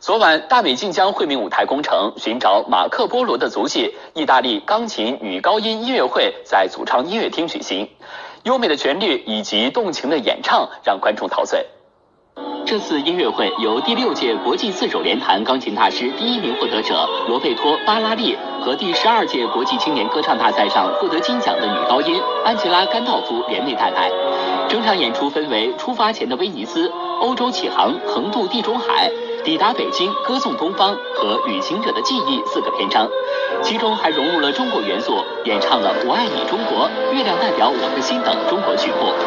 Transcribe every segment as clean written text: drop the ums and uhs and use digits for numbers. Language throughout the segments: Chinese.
昨晚，大美晋江惠民舞台工程寻找马克·波罗的足迹意大利钢琴女高音音乐会在祖昌音乐厅举行，优美的旋律以及动情的演唱让观众陶醉。这次音乐会由第6届国际四手联弹钢琴大师第1名获得者罗贝托·巴拉利和第12届国际青年歌唱大赛上获得金奖的女高音安吉拉·甘道夫联袂带来。整场演出分为出发前的威尼斯、欧洲启航、横渡地中海、抵达北京、歌颂东方和旅行者的记忆4个篇章，其中还融入了中国元素，演唱了《我爱你中国》、《月亮代表我的心》等中国曲目。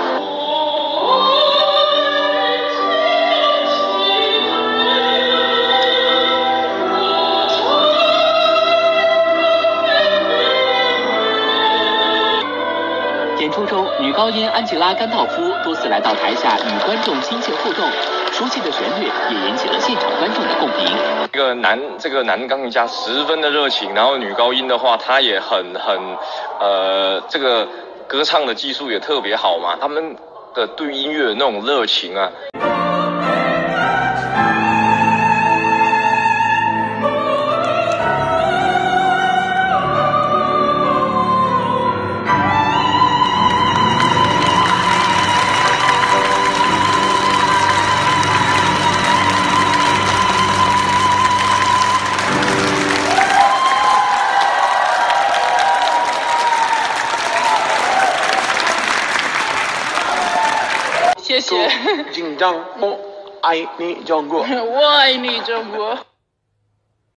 演出中，女高音安吉拉·甘道夫多次来到台下与观众亲切互动，熟悉的旋律也引起了现场观众的共鸣。 这个男钢琴家十分的热情，然后女高音的话，她也这个歌唱的技术也特别好嘛，他们的对音乐的那种热情啊。 谢谢。 紧张，我爱你中国。 我爱你中国。